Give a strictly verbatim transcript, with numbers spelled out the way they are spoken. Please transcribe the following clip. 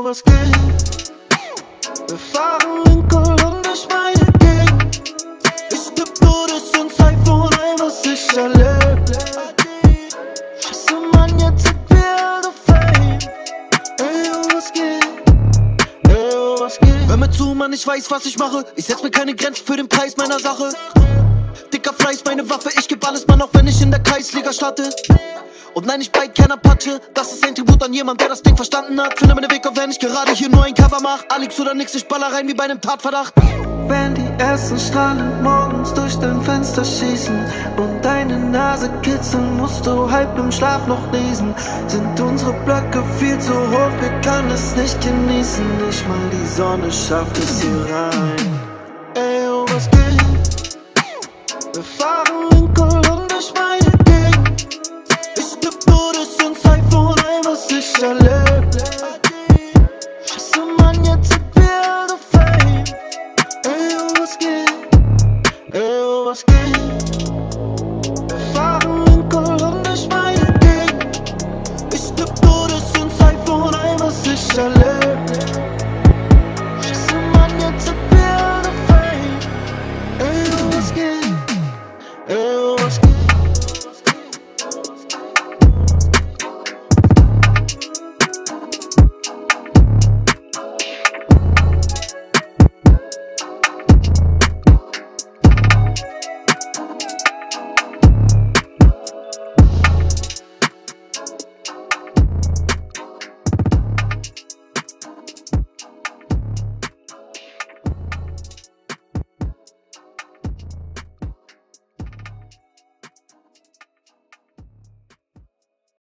was geht? Wir fahren Lincoln durch meine Gegend. Ich geb nur das ins iPhone ein, was ich erlebt. Scheiße Mann, jetzt sind wir the Fame. Ey, oh, was geht? Ey, oh, was geht? Hör mir zu, Mann, ich weiß, was ich mache. Ich setz mir keine Grenzen für den Preis meiner Sache. Dicker Fleiß, meine Waffe, ich geb alles, Mann, auch wenn ich in der Kreisliga starte. Und nein, ich bite keiner Patsche, das ist ein Tribut an jemand, der das Ding verstanden hat. Finde meine Weg auf, wenn ich gerade hier nur ein Cover mach. Alex oder nix, ich baller rein wie bei einem Tatverdacht. Wenn die ersten Strahlen morgens durch dein Fenster schießen und deine Nase kitzeln, musst du halb im Schlaf noch lesen. Sind unsere Blöcke viel zu hoch, wir können es nicht genießen. Nicht mal die Sonne schafft es hier rein. Ey, oh, was geht? Wir fahren Lincoln durch meine Gegend. Ich geb nur das ins iPhone ein, was ich erlebt. Scheiße Mann, jetzt sind wir the Fame. Ey, oh, was geht? Ey, oh, was geht?